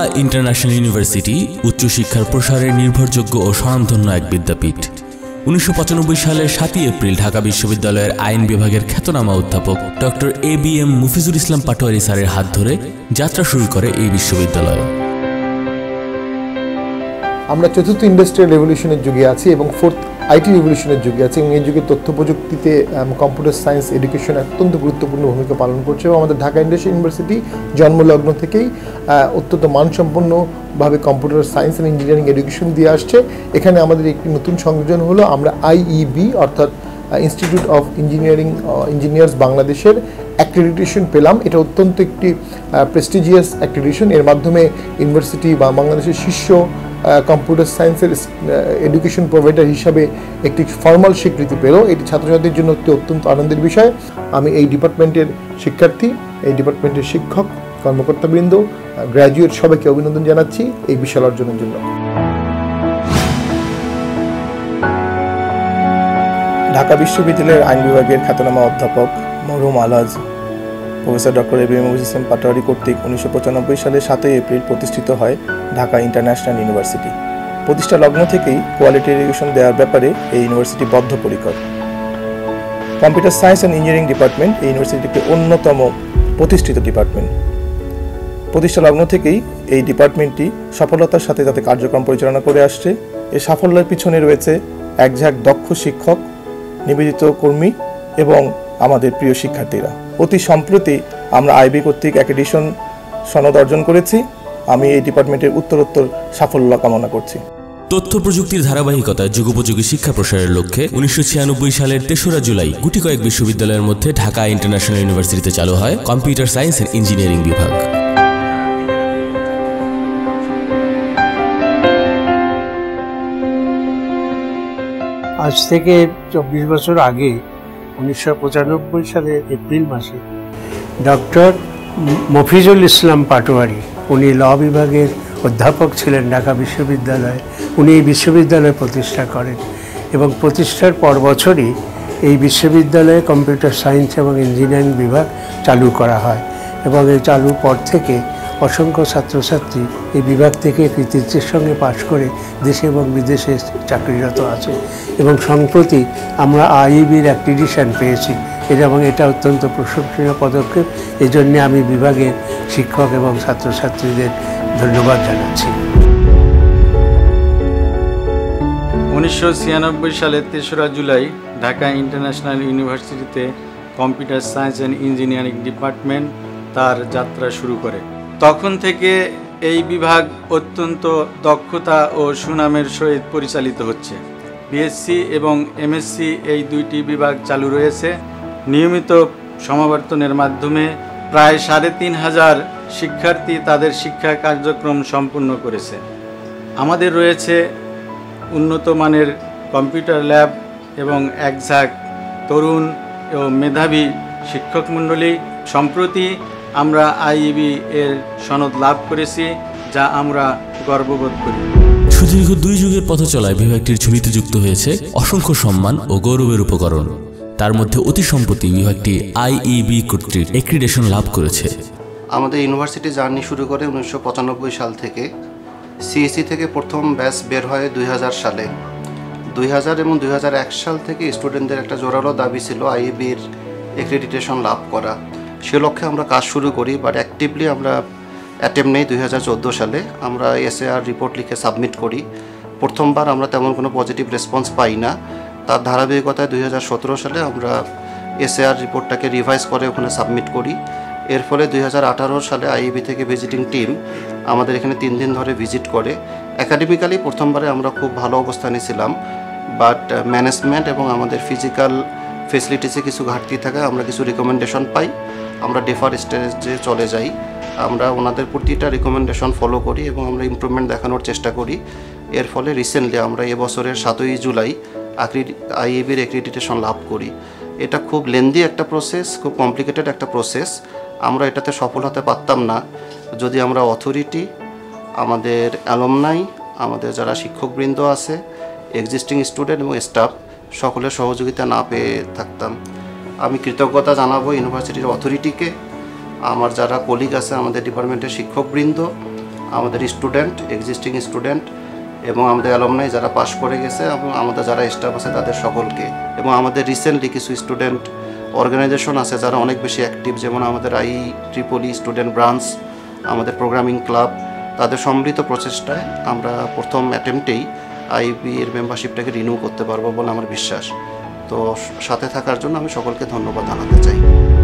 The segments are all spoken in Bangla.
ইন্টারন্যাশনাল ইউনিভার্সিটি উচ্চশিক্ষার প্রসারের নির্ভরযোগ্য ও স্বনামধন্য এক বিদ্যাপীঠ। 1995 সালের 7 এপ্রিল ঢাকা বিশ্ববিদ্যালয়ের আইন বিভাগের খ্যাতনামা অধ্যাপক ডক্টর ABM মুফিজুল ইসলাম পাটোয়ারি স্যারের হাত ধরে যাত্রা শুরু করে এই বিশ্ববিদ্যালয়। আমরা চতুর্থ ইন্ডাস্ট্রিয়াল রেভলিউশনের যুগে আছি এবং ফোর্থ আইটি রেভলিউশনের যুগে আছি, এবং এই যুগে তথ্য প্রযুক্তিতে কম্পিউটার সায়েন্স এডুকেশন অত্যন্ত গুরুত্বপূর্ণ ভূমিকা পালন করছে। এবং আমাদের ঢাকা ইন্ডাস্ট্রিয়াল ইউনিভার্সিটি জন্মলগ্ন থেকেই অত্যন্ত মানসম্পন্নভাবে computer science and engineering education দিয়ে আসছে। এখানে আমাদের একটি নতুন সংযোজন হলো, আমরা IEB অর্থাৎ ইনস্টিটিউট অফ ইঞ্জিনিয়ার্স বাংলাদেশের অ্যাক্রেডিটেশন পেলাম। এটা অত্যন্ত একটি প্রেস্টিজিয়াস অ্যাক্রেডিটেশন। এর মাধ্যমে ইউনিভার্সিটি বা বাংলাদেশের শীর্ষ কম্পিউটার সায়েন্সের এডুকেশন প্রোভাইডার হিসাবে একটি ফর্মাল স্বীকৃতি পেল। এটি ছাত্রছাত্রীদের জন্য একটি অত্যন্ত আনন্দের বিষয়। আমি এই ডিপার্টমেন্টের শিক্ষার্থী, এই ডিপার্টমেন্টের শিক্ষক, কর্মকর্তাবৃন্দ, গ্র্যাজুয়েট সবাইকে অভিনন্দন জানাচ্ছি এই বিশাল অর্জনের জন্য। ঢাকা বিশ্ববিদ্যালয়ের আইন বিভাগের খ্যাতনামা অধ্যাপক মরহুম আলহাজ professor doctor ABM Mufizul Islam Patwari কর্তৃক 1995 সালের 7 এপ্রিল প্রতিষ্ঠিত হয় ঢাকা ইন্টারন্যাশনাল ইউনিভার্সিটি। প্রতিষ্ঠা লগ্ন থেকেই কোয়ালিটি এডুকেশন দেওয়ার ব্যাপারে এই ইউনিভার্সিটি বদ্ধপরিকর। Computer science and engineering department এই ইউনিভার্সিটির একটি অন্যতম প্রতিষ্ঠিত ডিপার্টমেন্ট। প্রতিষ্ঠা লগ্ন থেকেই এই ডিপার্টমেন্টটি সফলতার সাথে যাতে কার্যক্রম পরিচালনা করে আসছে। এই সাফল্যের পিছনে রয়েছে একঝাঁক দক্ষ শিক্ষক, নিবেদিত কর্মী এবং আমাদের প্রিয় শিক্ষার্থীরা। অতি সম্প্রতি আমরা IEB কর্তৃক অ্যাক্রেডিটেশন সনদ অর্জন করেছি। আমি এই ডিপার্টমেন্টের উত্তরোত্তর সাফল্য কামনা করছি। তথ্য প্রযুক্তির ধারাবাহিকতায় যুগোপযোগী শিক্ষা প্রসারের লক্ষ্যে 1996 সালের 3রা জুলাই গুটি কয়েক বিশ্ববিদ্যালয়ের মধ্যে ঢাকা ইন্টারন্যাশনাল ইউনিভার্সিটিতে চালু হয় কম্পিউটার সায়েন্স অ্যান্ড ইঞ্জিনিয়ারিং বিভাগ। আজ থেকে 24 বছর আগে 1995 সালের এপ্রিল মাসে ডক্টর মফিজুল ইসলাম পাটোয়ারি, উনি ল বিভাগের অধ্যাপক ছিলেন ঢাকা বিশ্ববিদ্যালয়ে। উনি এই বিশ্ববিদ্যালয় প্রতিষ্ঠা করেন এবং প্রতিষ্ঠার পর বছরই এই বিশ্ববিদ্যালয়ে কম্পিউটার সায়েন্স এবং ইঞ্জিনিয়ারিং বিভাগ চালু করা হয় এবং এই চালুর পর থেকে অসংখ্য ছাত্রছাত্রী এই বিভাগ থেকে কৃতিত্বের সঙ্গে পাশ করে দেশে এবং বিদেশে চাকরিরত আছে এবং সম্প্রতি আমরা IEBর অ্যাক্রেডিটেশন পেয়েছি এবং এটা অত্যন্ত প্রশংসনীয় পদক্ষেপ। এই জন্যে আমি বিভাগের শিক্ষক এবং ছাত্রছাত্রীদের ধন্যবাদ জানাচ্ছি। 1996 সালের 3রা জুলাই ঢাকা ইন্টারন্যাশনাল ইউনিভার্সিটিতে computer science and engineering department তার যাত্রা শুরু করে। তখন থেকে এই বিভাগ অত্যন্ত দক্ষতা ও সুনামের সহিত পরিচালিত হচ্ছে। BSc এবং MSc এই দুইটি বিভাগ চালু রয়েছে। নিয়মিত সমাবর্তনের মাধ্যমে প্রায় 3500 শিক্ষার্থী তাদের শিক্ষা কার্যক্রম সম্পূর্ণ করেছে। আমাদের রয়েছে উন্নত মানের কম্পিউটার ল্যাব এবং একঝাঁক তরুণ ও মেধাবী শিক্ষক মণ্ডলী। সম্প্রতি আমরা IEB এর সনদ লাভ করেছি, যা আমরা গর্ববোধ করি। সুদীর্ঘ 2 যুগের পথ চলায় বিভাগটির ছবিতে যুক্ত হয়েছে অসংখ্য সম্মান ও গৌরবের উপকরণ। তার মধ্যে অতি সম্প্রতি বিভাগটি IEB কর্তৃক অ্যাক্রেডিটেশন লাভ করেছে। আমাদের ইউনিভার্সিটি জার্নি শুরু করে 1995 সাল থেকে। CSE থেকে প্রথম ব্যাচ বের হয় 2000 সালে। 2000 এবং 2001 সাল থেকে স্টুডেন্টদের একটা জোরালো দাবি ছিল IEBর অ্যাক্রেডিটেশন লাভ করা। সে লক্ষ্যে আমরা কাজ শুরু করি, বাট অ্যাক্টিভলি আমরা অ্যাটেম্প নেই। 2014 সালে আমরা SAR রিপোর্ট লিখে সাবমিট করি। প্রথমবার আমরা তেমন কোনো পজিটিভ রেসপন্স পাই না। তার ধারাবাহিকতায় 2017 সালে আমরা SAR রিপোর্টটাকে রিভাইজ করে ওখানে সাবমিট করি। এর ফলে 2018 সালে IEB থেকে ভিজিটিং টিম আমাদের এখানে 3 দিন ধরে ভিজিট করে। একাডেমিক্যালি প্রথমবারে আমরা খুব ভালো অবস্থানে ছিলাম, বাট ম্যানেজমেন্ট এবং আমাদের ফিজিক্যাল ফেসিলিটিসে কিছু ঘাটতি থাকায় আমরা কিছু রিকমেন্ডেশন পাই। আমরা ডেফার স্টেজে চলে যাই। আমরা ওনাদের প্রতিটা রিকমেন্ডেশন ফলো করি এবং আমরা ইমপ্রুভমেন্ট দেখানোর চেষ্টা করি। এর ফলে রিসেন্টলি আমরা এবছরের 7 জুলাই IEBর অ্যাক্রেডিটেশন লাভ করি। এটা খুব লেন্দি একটা প্রসেস, খুব কমপ্লিকেটেড একটা প্রসেস। আমরা এটাতে সফল হতে পারতাম না যদি আমরা অথরিটি, আমাদের অ্যালুমনাই, আমাদের যারা শিক্ষকবৃন্দ আছে, এক্সিস্টিং স্টুডেন্ট এবং স্টাফ সকলের সহযোগিতা না পেয়ে থাকতাম। আমি কৃতজ্ঞতা জানাবো ইউনিভার্সিটির অথরিটিকে, আমার যারা কলিগ আছে, আমাদের ডিপার্টমেন্টের শিক্ষকবৃন্দ, আমাদের স্টুডেন্ট, এক্সিস্টিং স্টুডেন্ট এবং আমাদের অ্যালুমনাই যারা পাশ করে গেছে এবং আমাদের যারা স্টাফ আছে তাদের সকলকে, এবং আমাদের রিসেন্টলি কিছু স্টুডেন্ট অর্গানাইজেশন আছে যারা অনেক বেশি অ্যাক্টিভ, যেমন আমাদের IEEE স্টুডেন্ট ব্রাঞ্চ, আমাদের প্রোগ্রামিং ক্লাব, তাদের সম্মিলিত প্রচেষ্টায় আমরা প্রথম অ্যাটেম্পটেই IEB এর মেম্বারশিপটাকে রিনিউ করতে পারবো বলে আমার বিশ্বাস। তো সাথে থাকার জন্য আমি সকলকে ধন্যবাদ জানাতে চাই।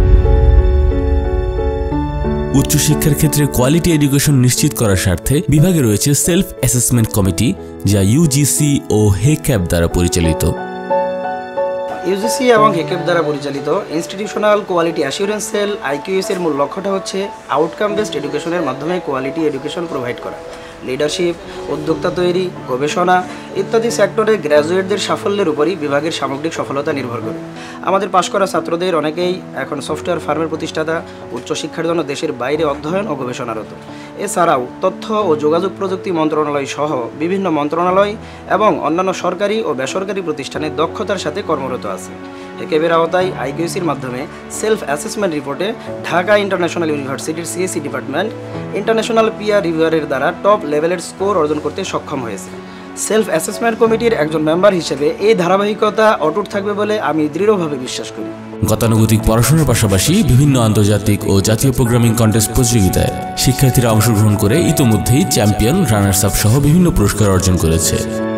উচ্চশিক্ষার ক্ষেত্রে কোয়ালিটি এডুকেশন নিশ্চিত করার স্বার্থে বিভাগে রয়েছে সেলফ অ্যাসেসমেন্ট কমিটি, যা UGC ও হেক্যাপ দ্বারা পরিচালিত। UGC এবং হেক্যাপ দ্বারা পরিচালিত institutional quality assurance cell IQS এর মূল লক্ষ্যটা হচ্ছে আউটকাম বেসড এডুকেশনের মাধ্যমে কোয়ালিটি এডুকেশন প্রোভাইড করা। লিডারশিপ, উদ্যোক্তা তৈরি, গবেষণা ইত্যাদি সেক্টরে গ্র্যাজুয়েটদের সাফল্যের উপরই বিভাগের সামগ্রিক সফলতা নির্ভর করে। আমাদের পাশ করা ছাত্রদের অনেকেই এখন সফটওয়্যার ফার্মের প্রতিষ্ঠাতা, উচ্চশিক্ষার জন্য দেশের বাইরে অধ্যয়ন ও গবেষণারত। এছাড়াও তথ্য ও যোগাযোগ প্রযুক্তি মন্ত্রণালয় সহ বিভিন্ন মন্ত্রণালয় এবং অন্যান্য সরকারি ও বেসরকারি প্রতিষ্ঠানে দক্ষতার সাথে কর্মরত আছে। হেক্যাপের আওতায় IQSির মাধ্যমে সেলফ অ্যাসেসমেন্ট রিপোর্টে ঢাকা ইন্টারন্যাশনাল ইউনিভার্সিটির CSE ডিপার্টমেন্ট ইন্টারন্যাশনাল পিয়ার রিভিউয়ারের দ্বারা টপ লেভেলের স্কোর অর্জন করতে সক্ষম হয়েছে। সেলফ অ্যাসেসমেন্ট কমিটির একজন মেম্বার হিসেবে এই ধারাবাহিকতা অটুট থাকবে বলে আমি দৃঢ়ভাবে বিশ্বাস করি। গতানুগতিক পড়াশোনার পাশাপাশি বিভিন্ন আন্তর্জাতিক ও জাতীয় প্রোগ্রামিং কন্টেস্ট প্রতিযোগিতায় শিক্ষার্থীরা অংশগ্রহণ করে ইতোমধ্যেই চ্যাম্পিয়ন, রানার্স আপ সহ বিভিন্ন পুরস্কার অর্জন করেছে।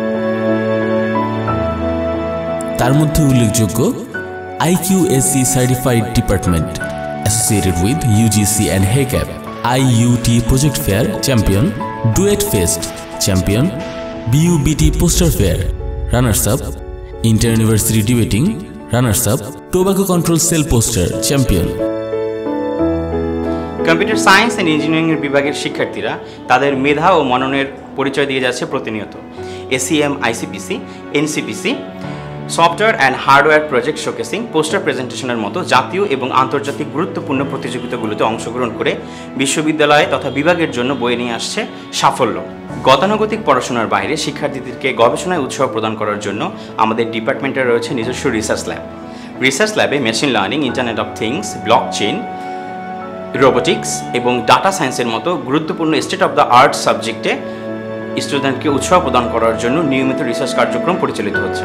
তার মধ্যে উল্লেখযোগ্য IQSC certified department associated with UGC and HEQEP, IUT project fair champion, DUET fest champion, BUBT poster fair runners up, inter university debating runners up, tobacco control cell poster champion. Computer science and engineering বিভাগের শিক্ষার্থীরা তাদের মেধা ও মননের পরিচয় দিয়ে যাচ্ছে প্রতিনিয়ত। SEM ICPC, NCPC, software and hardware project showcasing, poster প্রেজেন্টেশনের মতো জাতীয় এবং আন্তর্জাতিক গুরুত্বপূর্ণ প্রতিযোগিতাগুলোতে অংশগ্রহণ করে বিশ্ববিদ্যালয় তথা বিভাগের জন্য বয়ে নিয়ে আসছে সাফল্য। গতানুগতিক পড়াশোনার বাইরে শিক্ষার্থীদেরকে গবেষণায় উৎসাহ প্রদান করার জন্য আমাদের ডিপার্টমেন্টে রয়েছে নিজস্ব রিসার্চ ল্যাব। রিসার্চ ল্যাবে machine learning, internet of things, blockchain, robotics এবং ডাটা সায়েন্সের মতো গুরুত্বপূর্ণ স্টেট অফ দ্য আর্ট সাবজেক্টে স্টুডেন্টকে উৎসাহ প্রদান করার জন্য নিয়মিত রিসার্চ কার্যক্রম পরিচালিত হচ্ছে।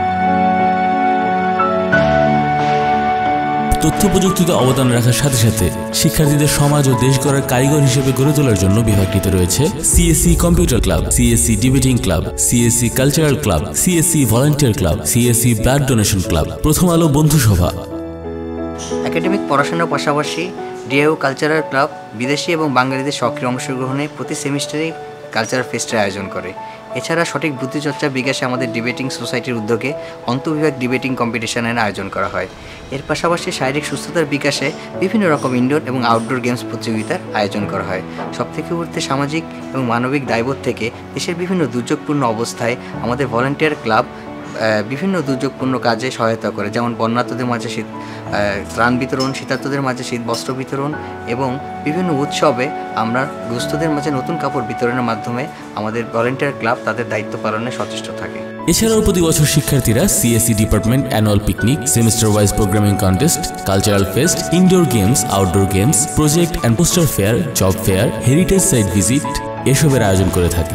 তথ্য প্রযুক্তিতে অবদান রাখার সাথে সাথে শিক্ষার্থীদের সমাজ ও দেশ গড়ার কারিগর হিসেবে গড়ে তোলার জন্য বিভাগটিতে রয়েছে CSE computer club, CSE debating club, CSE cultural club, CSE volunteer club, CSE blood donation club, প্রথম আলো বন্ধু সভা। একাডেমিক পড়াশোনার পাশাপাশি DIU কালচারাল ক্লাব বিদেশি এবং বাঙালিদের সক্রিয় অংশগ্রহণে প্রতি সেমিস্টারে কালচারাল ফেস্টের আয়োজন করে। এছাড়া সঠিক বুদ্ধিচর্চা বিকাশে আমাদের ডিবেটিং সোসাইটির উদ্যোগে অন্তঃবিভাগ ডিবেটিং কম্পিটিশনের আয়োজন করা হয়। এর পাশাপাশি শারীরিক সুস্থতার বিকাশে বিভিন্ন রকম ইনডোর এবং আউটডোর গেমস প্রতিযোগিতার আয়োজন করা হয়। সবথেকে ঊর্ধ্বে সামাজিক এবং মানবিক দায়বোধ থেকে দেশের বিভিন্ন দুর্যোগপূর্ণ অবস্থায় আমাদের ভলান্টিয়ার ক্লাব বিভিন্ন দুর্যোগপূর্ণ কাজে সহায়তা করে, যেমন বন্যার্তদের মাঝে শীত ত্রাণ বিতরণ, শীতার্তদের মাঝে শীত বস্ত্র বিতরণ এবং বিভিন্ন উৎসবে আমরা দুস্থদের মাঝে নতুন কাপড় বিতরণের মাধ্যমে আমাদের ভলান্টিয়ার ক্লাব তাদের দায়িত্ব পালনে সচেষ্ট থাকে। এছাড়াও প্রতি বছর শিক্ষার্থীরা CSE department annual picnic, semester wise programming contest, cultural fest, indoor games, outdoor games, project and poster fair, job fair, heritage site visit এসবের আয়োজন করে থাকে।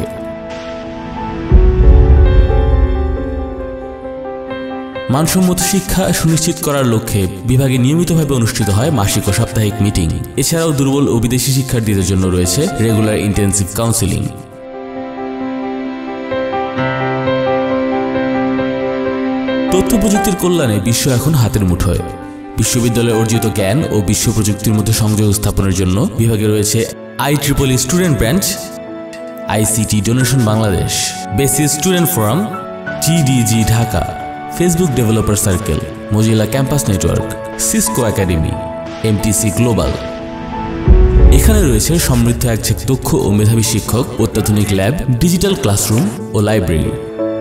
মানসম্মত শিক্ষা সুনিশ্চিত করার লক্ষ্যে বিভাগে নিয়মিতভাবে অনুষ্ঠিত হয় মাসিক ও সাপ্তাহিক মিটিং। এছাড়াও দুর্বল ও বিদেশি শিক্ষার্থীদের জন্য রয়েছে রেগুলার ইন্টেন্সিভ কাউন্সেলিং। তথ্য প্রযুক্তির কল্যাণে বিশ্ব এখন হাতের মুঠোয়। বিশ্ববিদ্যালয়ে অর্জিত জ্ঞান ও বিশ্ব প্রযুক্তির মধ্যে সংযোগ স্থাপনের জন্য বিভাগে রয়েছে IEEE student branch, ICT donation Bangladesh, BASIS student forum, TDG Dhaka, Facebook developer circle, Mozilla campus network, Cisco academy, MTC global. এখানে রয়েছে সমৃদ্ধ একঝাঁক দক্ষ ও মেধাবী শিক্ষক, অত্যাধুনিক ল্যাব, ডিজিটাল ক্লাসরুম ও লাইব্রেরি।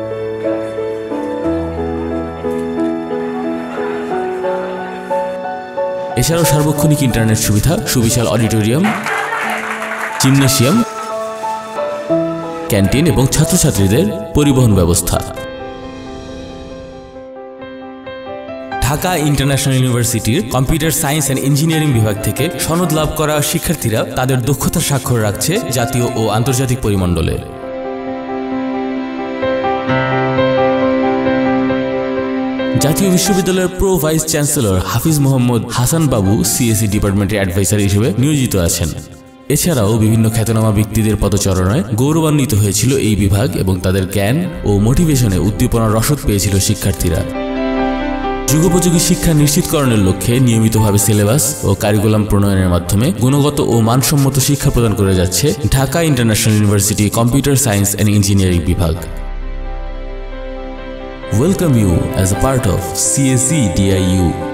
এছাড়াও সার্বক্ষণিক ইন্টারনেট সুবিধা, সুবিশাল অডিটোরিয়াম, জিমনেশিয়াম, ক্যান্টিন এবং ছাত্রছাত্রীদের পরিবহন ব্যবস্থা। ঢাকা ইন্টারন্যাশনাল ইউনিভার্সিটির কম্পিউটার সায়েন্স অ্যান্ড ইঞ্জিনিয়ারিং বিভাগ থেকে সনদ লাভ করা শিক্ষার্থীরা তাদের দক্ষতার স্বাক্ষর রাখছে জাতীয় ও আন্তর্জাতিক পরিমণ্ডলে। জাতীয় বিশ্ববিদ্যালয়ের pro vice chancellor Hafiz Mohammad Hasan Babu CSE ডিপার্টমেন্টের অ্যাডভাইসার হিসেবে নিয়োজিত আছেন। এছাড়াও বিভিন্ন খ্যাতনামা ব্যক্তিদের পদচারণায় গৌরবান্বিত হয়েছিল এই বিভাগ এবং তাদের জ্ঞান ও মোটিভেশনে উদ্দীপনার রসদ পেয়েছিল শিক্ষার্থীরা। যুগোপযোগী শিক্ষা নিশ্চিতকরণের লক্ষ্যে নিয়মিতভাবে সিলেবাস ও কারিকুলাম প্রণয়নের মাধ্যমে গুণগত ও মানসম্মত শিক্ষা প্রদান করে যাচ্ছে Dhaka international university computer science and engineering বিভাগ। Welcome you as a part of CSE DIU.